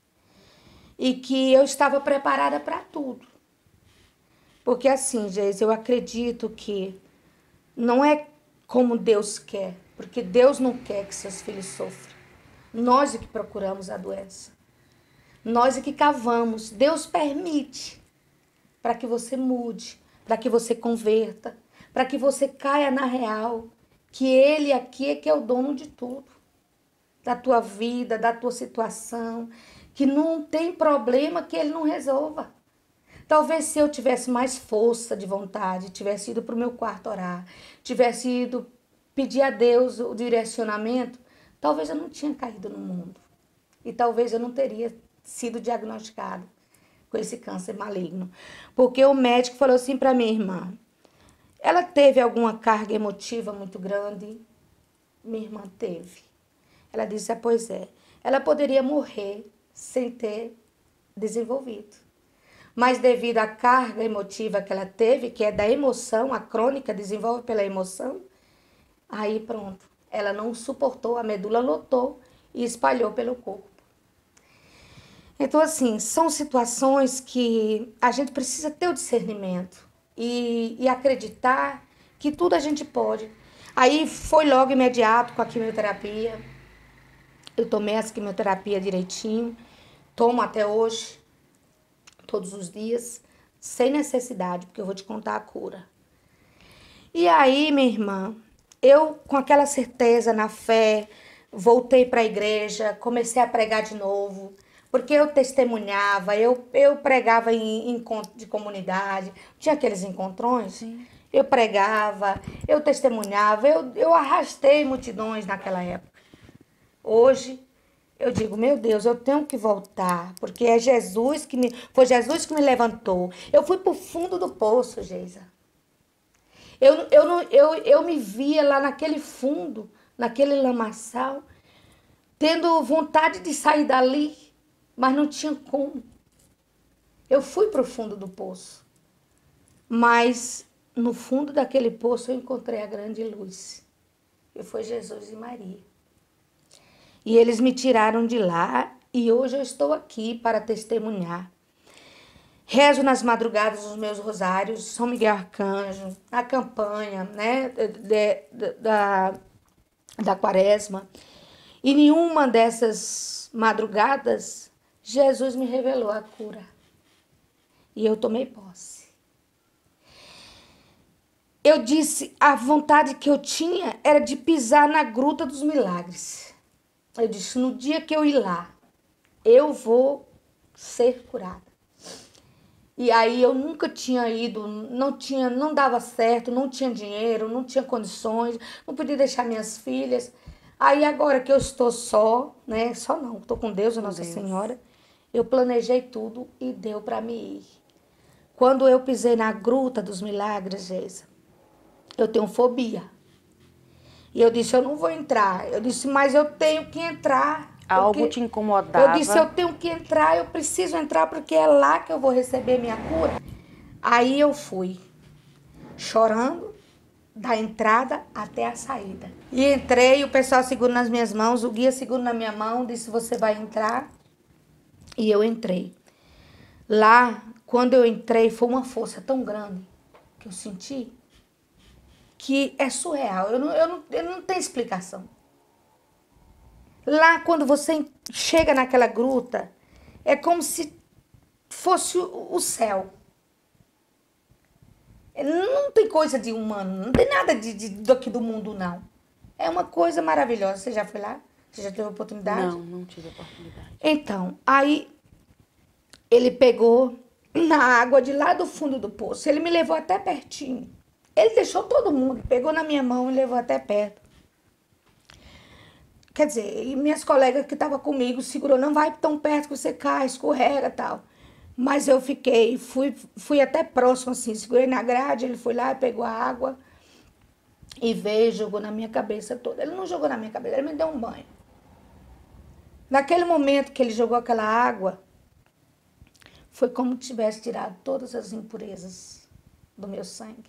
E que eu estava preparada para tudo. Porque assim, Geise, eu acredito que não é como Deus quer, porque Deus não quer que seus filhos sofram. Nós é que procuramos a doença. Nós é que cavamos. Deus permite para que você mude, para que você converta, para que você caia na real, que Ele aqui é que é o dono de tudo. Da tua vida, da tua situação, que não tem problema que Ele não resolva. Talvez se eu tivesse mais força de vontade, tivesse ido para o meu quarto orar, tivesse ido pedir a Deus o direcionamento, talvez eu não tinha caído no mundo. E talvez eu não teria sido diagnosticada com esse câncer maligno. Porque o médico falou assim para minha irmã, ela teve alguma carga emotiva muito grande? Minha irmã teve. Ela disse, ah, pois é, ela poderia morrer sem ter desenvolvido. Mas devido à carga emotiva que ela teve, que é da emoção, a crônica desenvolve pela emoção, aí pronto, ela não suportou, a medula lotou e espalhou pelo corpo. Então assim, são situações que a gente precisa ter o discernimento e, e acreditar que tudo a gente pode. Aí foi logo imediato com a quimioterapia, eu tomei essa quimioterapia direitinho, tomo até hoje, todos os dias, sem necessidade, porque eu vou te contar a cura. E aí, minha irmã, eu com aquela certeza na fé, voltei para a igreja, comecei a pregar de novo, porque eu testemunhava, eu, eu pregava em encontro de comunidade, tinha aqueles encontrões, sim. Eu pregava, eu testemunhava, eu, eu arrastei multidões naquela época. Hoje, eu digo, meu Deus, eu tenho que voltar, porque é Jesus que me, foi Jesus que me levantou. Eu fui para o fundo do poço, Geisa. Eu, eu, não, eu, eu me via lá naquele fundo, naquele lamaçal, tendo vontade de sair dali, mas não tinha como. Eu fui para o fundo do poço, mas no fundo daquele poço eu encontrei a grande luz, que foi Jesus e Maria. E eles me tiraram de lá e hoje eu estou aqui para testemunhar. Rezo nas madrugadas os meus rosários, São Miguel Arcanjo, a campanha, né, de, de, da, da quaresma. E nenhuma dessas madrugadas, Jesus me revelou a cura. E eu tomei posse. Eu disse, a vontade que eu tinha era de pisar na gruta dos milagres. Eu disse, no dia que eu ir lá, eu vou ser curada. E aí eu nunca tinha ido, não tinha, não dava certo, não tinha dinheiro, não tinha condições, não podia deixar minhas filhas. Aí agora que eu estou só, né, só não, estou com Deus, a Nossa Senhora, eu planejei tudo e deu para mim ir. Quando eu pisei na Gruta dos Milagres, Geisa, eu tenho fobia. E eu disse, eu não vou entrar. Eu disse, mas eu tenho que entrar. Algo te incomodava? Eu disse, eu tenho que entrar, eu preciso entrar porque é lá que eu vou receber minha cura. Aí eu fui, chorando, da entrada até a saída. E entrei, o pessoal segurando nas minhas mãos, o guia segurando na minha mão, disse, você vai entrar. E eu entrei. Lá, quando eu entrei, foi uma força tão grande que eu senti que é surreal. Eu não, eu não, eu não tenho explicação. Lá, quando você chega naquela gruta, é como se fosse o, o céu. Não tem coisa de humano, não tem nada de, de, daqui do mundo, não. É uma coisa maravilhosa. Você já foi lá? Você já teve oportunidade? Não, não tive oportunidade. Então, aí ele pegou na água de lá do fundo do poço. Ele me levou até pertinho. Ele deixou todo mundo, pegou na minha mão e levou até perto. Quer dizer, e minhas colegas que estavam comigo segurou, não vai tão perto que você cai, escorrega e tal. Mas eu fiquei, fui, fui até próximo assim, segurei na grade, ele foi lá, pegou a água e veio, jogou na minha cabeça toda. Ele não jogou na minha cabeça, ele me deu um banho. Naquele momento que ele jogou aquela água, foi como se tivesse tirado todas as impurezas do meu sangue.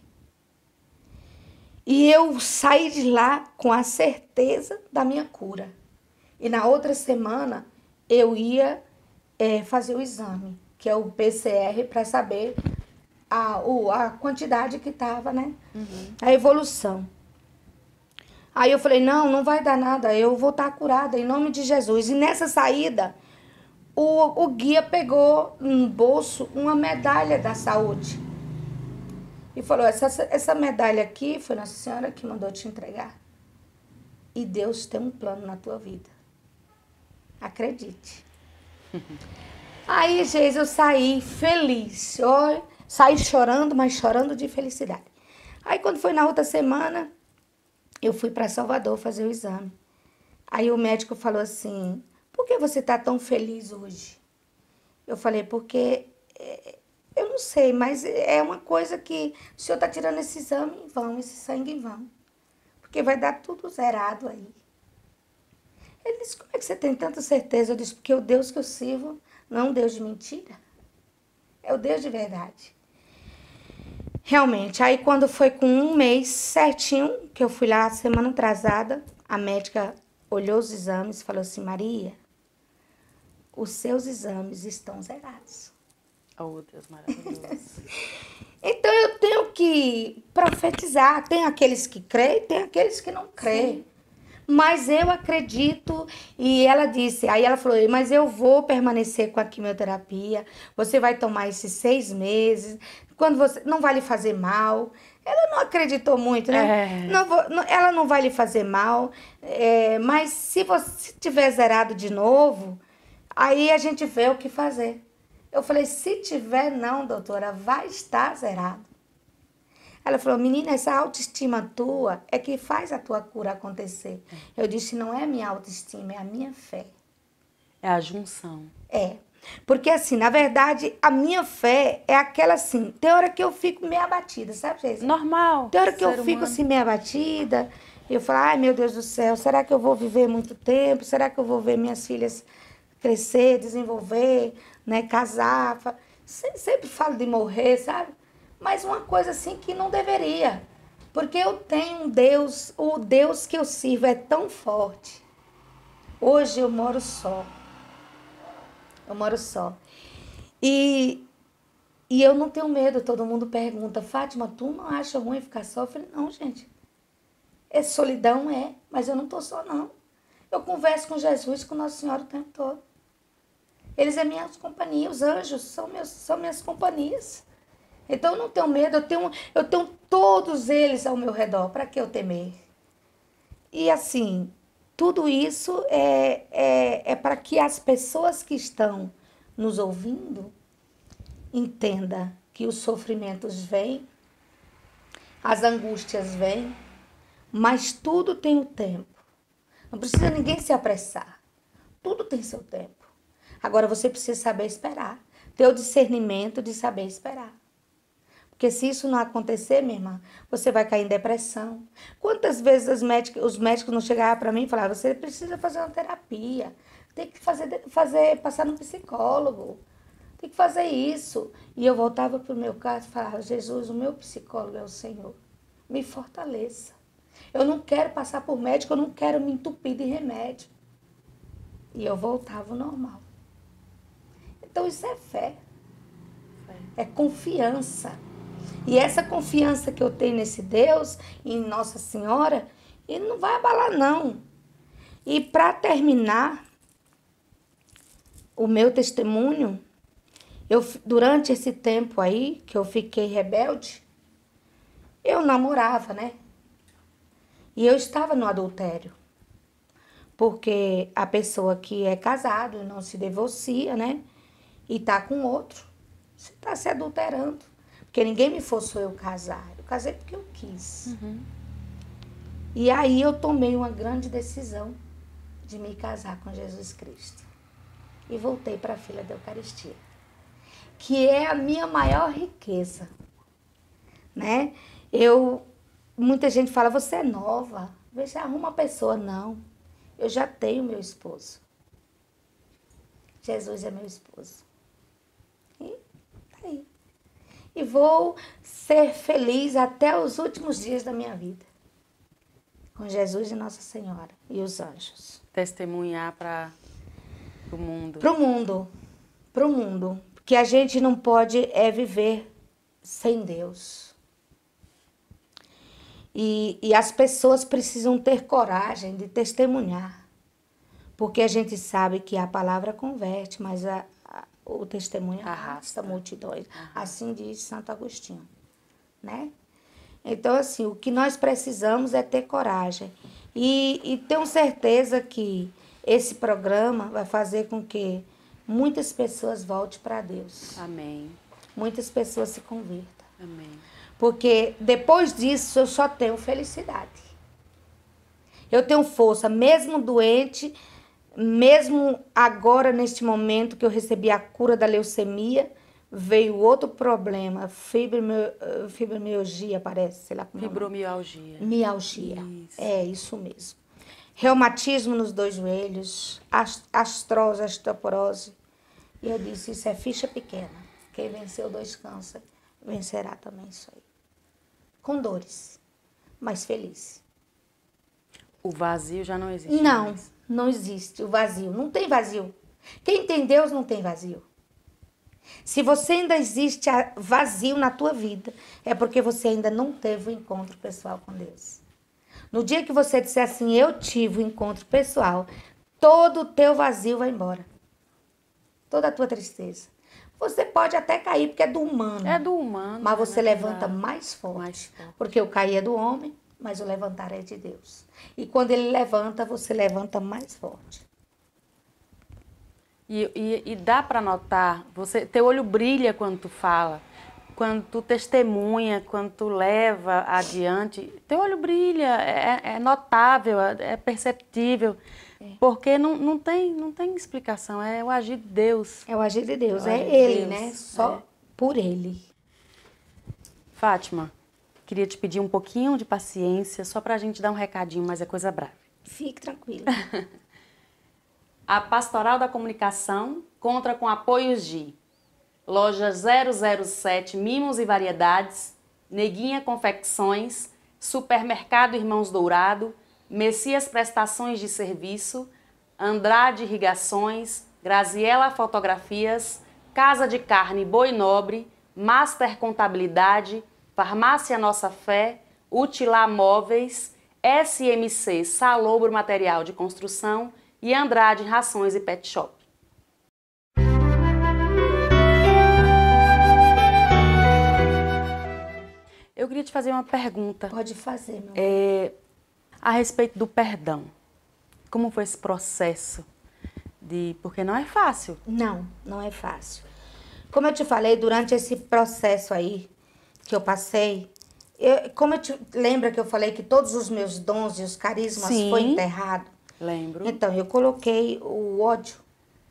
E eu saí de lá com a certeza da minha cura. E na outra semana eu ia é, fazer o exame, que é o P C R, para saber a, o, a quantidade que estava, né? Uhum. A evolução. Aí eu falei, não, não vai dar nada, eu vou estar curada em nome de Jesus. E nessa saída, o, o guia pegou no bolso uma medalha da saúde. E falou, essa, essa medalha aqui foi Nossa Senhora que mandou te entregar. E Deus tem um plano na tua vida. Acredite. Aí, Jesus, eu saí feliz. Eu saí chorando, mas chorando de felicidade. Aí, quando foi na outra semana, eu fui para Salvador fazer o exame. Aí o médico falou assim, por que você está tão feliz hoje? Eu falei, porque... Eu não sei, mas é uma coisa que o senhor está tirando esse exame em vão, esse sangue em vão. Porque vai dar tudo zerado aí. Ele disse, como é que você tem tanta certeza? Eu disse, porque o Deus que eu sirvo não é um Deus de mentira. É o Deus de verdade. Realmente, aí quando foi com um mês certinho, que eu fui lá semana atrasada, a médica olhou os exames e falou assim, Maria, os seus exames estão zerados. Oh, Deus maravilhoso. Então eu tenho que profetizar. Tem aqueles que creem, tem aqueles que não creem. Sim. Mas eu acredito. E ela disse, aí ela falou, mas eu vou permanecer com a quimioterapia. Você vai tomar esses seis meses. Quando você não vai lhe fazer mal. Ela não acreditou muito, né? É. Não vou, não, ela não vai lhe fazer mal. É, mas se você tiver zerado de novo, aí a gente vê o que fazer. Eu falei, se tiver não, doutora, vai estar zerado. Ela falou, menina, essa autoestima tua é que faz a tua cura acontecer. Eu disse, não é a minha autoestima, é a minha fé. É a junção. É, porque assim, na verdade, a minha fé é aquela assim, tem hora que eu fico meio abatida, sabe, Geisa? Normal. Tem hora que eu fico assim meio abatida, eu falo, ai meu Deus do céu, será que eu vou viver muito tempo? Será que eu vou ver minhas filhas crescer, desenvolver, né, casar? Sempre falo de morrer, sabe? Mas uma coisa assim que não deveria. Porque eu tenho um Deus, o Deus que eu sirvo é tão forte. Hoje eu moro só. Eu moro só. E, e eu não tenho medo, todo mundo pergunta, Fátima, tu não acha ruim ficar só? Eu falei, não, gente. É solidão, é, mas eu não tô só, não. Eu converso com Jesus, com Nossa Senhora o tempo todo. Eles é minhas companhias, os anjos são, meus, são minhas companhias. Então eu não tenho medo, eu tenho, eu tenho todos eles ao meu redor, para que eu temer? E assim, tudo isso é, é, é para que as pessoas que estão nos ouvindo entendam que os sofrimentos vêm, as angústias vêm, mas tudo tem o tempo. Não precisa ninguém se apressar. Tudo tem seu tempo. Agora você precisa saber esperar. Ter o discernimento de saber esperar. Porque se isso não acontecer, minha irmã, você vai cair em depressão. Quantas vezes os médicos, os médicos não chegavam para mim e falavam, você precisa fazer uma terapia, tem que fazer, fazer, passar no psicólogo, tem que fazer isso. E eu voltava para o meu caso e falava, Jesus, o meu psicólogo é o Senhor, me fortaleça. Eu não quero passar por médico, eu não quero me entupir de remédio. E eu voltava ao normal. Então isso é fé, é confiança. E essa confiança que eu tenho nesse Deus, em Nossa Senhora, ele não vai abalar, não. E para terminar o meu testemunho, eu, durante esse tempo aí, que eu fiquei rebelde, eu namorava, né? E eu estava no adultério. Porque a pessoa que é casado e não se divorcia, né? E tá com outro, você está se adulterando. Porque ninguém me forçou eu casar. Eu casei porque eu quis. Uhum. E aí eu tomei uma grande decisão de me casar com Jesus Cristo. E voltei para a fila da Eucaristia. Que é a minha maior riqueza. Né? Eu, muita gente fala, você é nova. Veja, arruma uma pessoa. Não. Eu já tenho meu esposo. Jesus é meu esposo. E tá aí. E vou ser feliz até os últimos dias da minha vida. Com Jesus e Nossa Senhora e os anjos. Testemunhar para o mundo. Para o mundo. Para o mundo. Porque a gente não pode é viver sem Deus. E, e as pessoas precisam ter coragem de testemunhar. Porque a gente sabe que a palavra converte, mas a, a, o testemunho arrasta, arrasta multidões. Uhum. Assim diz Santo Agostinho. Né? Então, assim, o que nós precisamos é ter coragem. E, e tenho certeza que esse programa vai fazer com que muitas pessoas voltem para Deus. Amém. Muitas pessoas se convertam. Amém. Porque depois disso eu só tenho felicidade. Eu tenho força, mesmo doente, mesmo agora, neste momento que eu recebi a cura da leucemia, veio outro problema, fibromialgia, fibromialgia parece, sei lá como é. Fibromialgia. Mialgia, Isso. é isso mesmo. Reumatismo nos dois joelhos, astrose, osteoporose. E eu disse, isso é ficha pequena. Quem venceu dois cânceres, vencerá também isso aí. Com dores, mas feliz. O vazio já não existe Não, mais. não existe o vazio. Não tem vazio. Quem tem Deus não tem vazio. Se você ainda existe vazio na tua vida, é porque você ainda não teve o encontro pessoal com Deus. No dia que você disser assim, eu tive o encontro pessoal, todo o teu vazio vai embora. Toda a tua tristeza. Você pode até cair, porque é do humano. É do humano. Mas você né? levanta mais forte, mais forte. Porque o cair é do homem, mas o levantar é de Deus. E quando ele levanta, você levanta mais forte. E, e, e dá para notar, você, teu olho brilha quando tu fala, quando tu testemunha, quando tu leva adiante, teu olho brilha, é, é notável, é perceptível, é. Porque não, não, tem, não tem explicação, é o agir de Deus. É o agir de Deus, é, é Ele, Deus, né? Só é. por Ele. Fátima, queria te pedir um pouquinho de paciência, só para a gente dar um recadinho, mas é coisa breve. Fique tranquila. A Pastoral da Comunicação conta com apoios de Loja zero zero sete Mimos e Variedades, Neguinha Confecções, Supermercado Irmãos Dourado, Messias Prestações de Serviço, Andrade Irrigações, Graziela Fotografias, Casa de Carne Boi Nobre, Master Contabilidade, Farmácia Nossa Fé, Utilar Móveis, S M C Salobro Material de Construção e Andrade Rações e Pet Shop. Eu queria te fazer uma pergunta. Pode fazer, meu é, a respeito do perdão. Como foi esse processo? De, porque não é fácil. Não, não é fácil. Como eu te falei, durante esse processo aí que eu passei, eu, como eu te lembra que eu falei que todos os meus dons e os carismas Sim, foi enterrado? Lembro. Então, eu coloquei o ódio,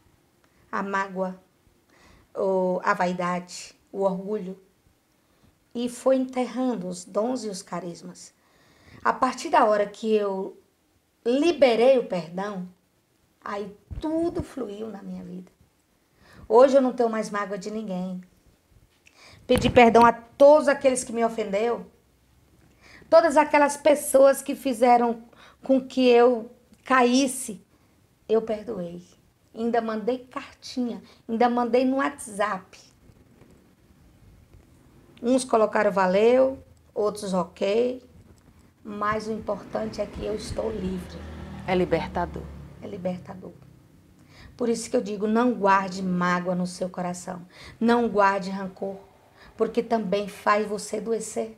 a mágoa, o, a vaidade, o orgulho. e foi enterrando os dons e os carismas. A partir da hora que eu liberei o perdão, aí tudo fluiu na minha vida. Hoje eu não tenho mais mágoa de ninguém. Pedi perdão a todos aqueles que me ofenderam. Todas aquelas pessoas que fizeram com que eu caísse, eu perdoei. Ainda mandei cartinha, ainda mandei no WhatsApp. Uns colocaram valeu, outros ok. Mas o importante é que eu estou livre. É libertador. É libertador. Por isso que eu digo, não guarde mágoa no seu coração. Não guarde rancor, porque também faz você adoecer.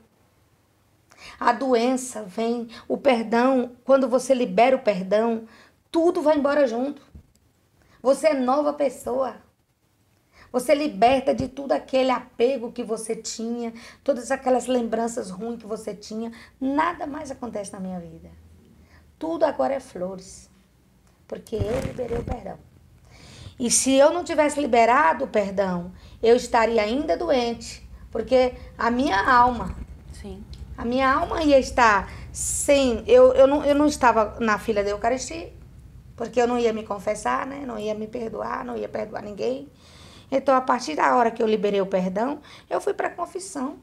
A doença vem, o perdão, quando você libera o perdão, tudo vai embora junto. Você é nova pessoa. Você liberta de tudo aquele apego que você tinha, todas aquelas lembranças ruins que você tinha. Nada mais acontece na minha vida. Tudo agora é flores, porque eu liberei o perdão. E se eu não tivesse liberado o perdão, eu estaria ainda doente, porque a minha alma, Sim. a minha alma ia estar sem... Eu, eu, não, eu não estava na fila da Eucaristia, porque eu não ia me confessar, né? Não ia me perdoar, não ia perdoar ninguém. Então, a partir da hora que eu liberei o perdão, eu fui para a confissão.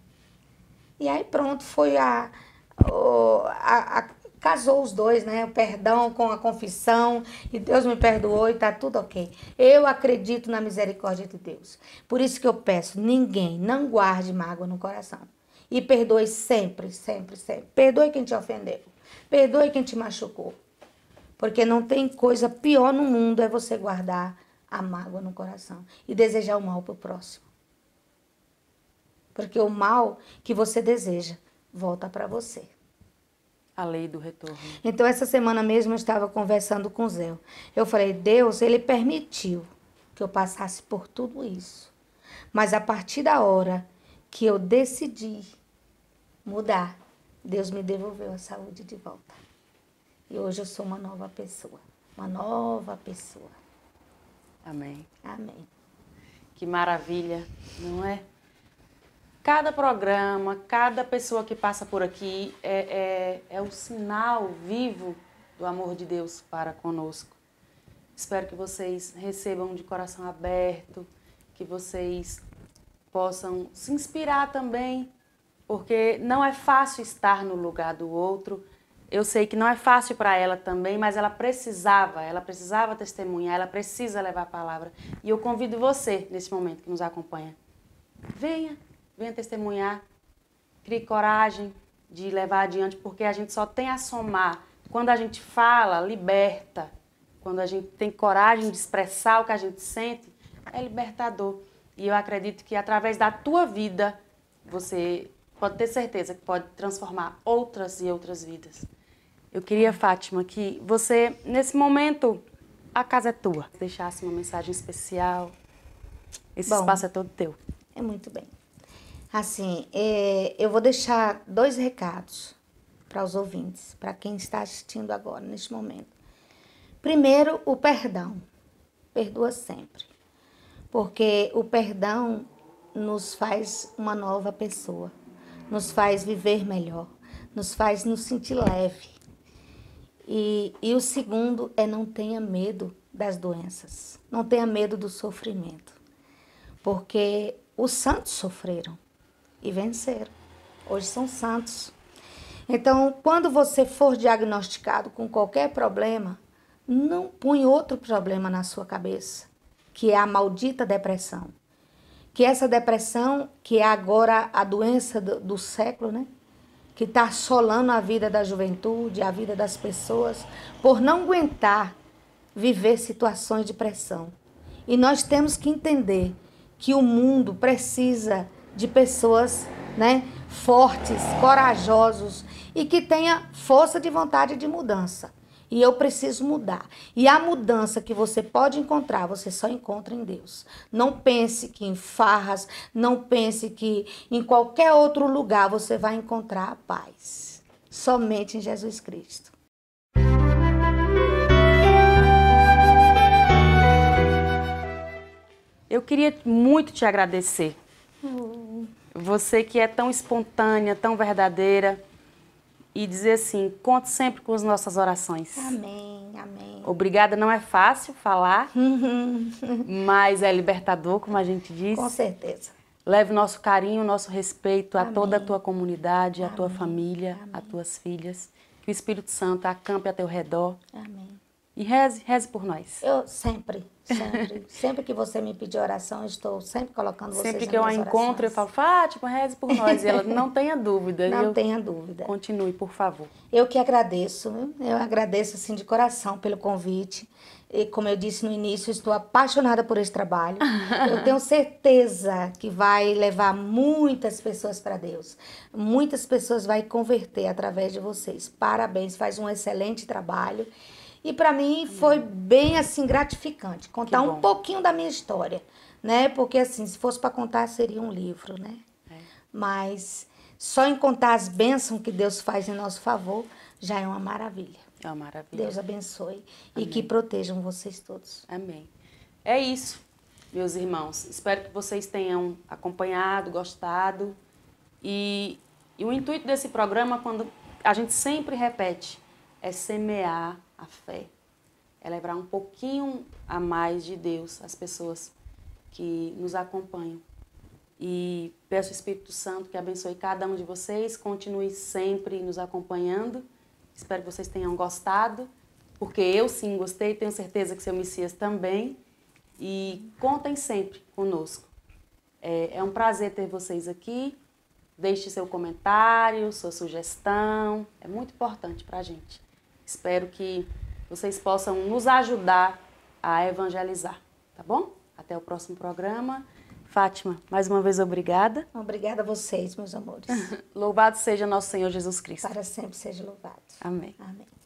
E aí pronto, foi a, a, a... Casou os dois, né? O perdão com a confissão. E Deus me perdoou e tá tudo ok. Eu acredito na misericórdia de Deus. Por isso que eu peço, ninguém, não guarde mágoa no coração. E perdoe sempre, sempre, sempre. Perdoe quem te ofendeu. Perdoe quem te machucou. Porque não tem coisa pior no mundo é você guardar a mágoa no coração e desejar o mal pro próximo. Porque o mal que você deseja volta para você. A lei do retorno. Então, essa semana mesmo eu estava conversando com o Zé. Eu falei, Deus, ele permitiu que eu passasse por tudo isso. Mas a partir da hora que eu decidi mudar, Deus me devolveu a saúde de volta. E hoje eu sou uma nova pessoa. Uma nova pessoa. Amém. Amém. Que maravilha, não é? Cada programa, cada pessoa que passa por aqui é, é, é o sinal vivo do amor de Deus para conosco. Espero que vocês recebam de coração aberto, que vocês possam se inspirar também, porque não é fácil estar no lugar do outro. Eu sei que não é fácil para ela também, mas ela precisava, ela precisava testemunhar, ela precisa levar a palavra. E eu convido você, nesse momento que nos acompanha, venha, venha testemunhar, crie coragem de levar adiante, porque a gente só tem a somar. Quando a gente fala, liberta. Quando a gente tem coragem de expressar o que a gente sente, é libertador. E eu acredito que através da tua vida, você pode ter certeza que pode transformar outras e outras vidas. Eu queria, Fátima, que você, nesse momento, a casa é tua. Deixasse uma mensagem especial. Esse Bom, espaço é todo teu. É muito bem. Assim, é, eu vou deixar dois recados para os ouvintes, para quem está assistindo agora, neste momento. Primeiro, o perdão. Perdoa sempre. Porque o perdão nos faz uma nova pessoa. Nos faz viver melhor. Nos faz nos sentir leve. E, e o segundo é não tenha medo das doenças. Não tenha medo do sofrimento. Porque os santos sofreram e venceram. Hoje são santos. Então, quando você for diagnosticado com qualquer problema, não põe outro problema na sua cabeça, que é a maldita depressão. Que essa depressão, que é agora a doença do, do século, né? Que está assolando a vida da juventude, a vida das pessoas, por não aguentar viver situações de pressão. E nós temos que entender que o mundo precisa de pessoas, né, fortes, corajosos e que tenha força de vontade de mudança. E eu preciso mudar. E a mudança que você pode encontrar, você só encontra em Deus. Não pense que em farras, não pense que em qualquer outro lugar você vai encontrar a paz. Somente em Jesus Cristo. Eu queria muito te agradecer. Hum. você que é tão espontânea, tão verdadeira, e dizer assim, conte sempre com as nossas orações. Amém, amém. Obrigada, não é fácil falar, mas é libertador, como a gente diz. Com certeza. Leve nosso carinho, nosso respeito a Amém. toda a tua comunidade, a Amém. tua família, Amém. a tuas filhas. Que o Espírito Santo acampe a teu redor. Amém. E reze, reze por nós. Eu sempre, sempre, sempre que você me pedir oração, eu estou sempre colocando vocês Sempre nas que eu a minhas encontro, eu orações. falo, Fátima, reze por nós. E ela, não tenha dúvida. Não eu... tenha dúvida. Continue, por favor. Eu que agradeço, viu? Eu agradeço assim de coração pelo convite. E como eu disse no início, estou apaixonada por esse trabalho. Eu tenho certeza que vai levar muitas pessoas para Deus. Muitas pessoas vai converter através de vocês. Parabéns, faz um excelente trabalho. E para mim foi bem assim gratificante contar um pouquinho da minha história, né? Porque assim, se fosse para contar seria um livro, né? É. Mas só em contar as bênçãos que Deus faz em nosso favor já é uma maravilha. É uma maravilha. Deus abençoe. Amém. E que protejam vocês todos. Amém. É isso, meus irmãos. Espero que vocês tenham acompanhado, gostado. E, e o intuito desse programa, quando a gente sempre repete, é semear a fé. É levar um pouquinho a mais de Deus às pessoas que nos acompanham. E peço ao Espírito Santo que abençoe cada um de vocês, continue sempre nos acompanhando. Espero que vocês tenham gostado, porque eu sim gostei, tenho certeza que seu Messias também. E contem sempre conosco. É, é um prazer ter vocês aqui. Deixe seu comentário, sua sugestão, é muito importante para a gente. Espero que vocês possam nos ajudar a evangelizar, tá bom? Até o próximo programa. Fátima, mais uma vez obrigada. Obrigada a vocês, meus amores. Louvado seja nosso Senhor Jesus Cristo. Para sempre seja louvado. Amém. Amém.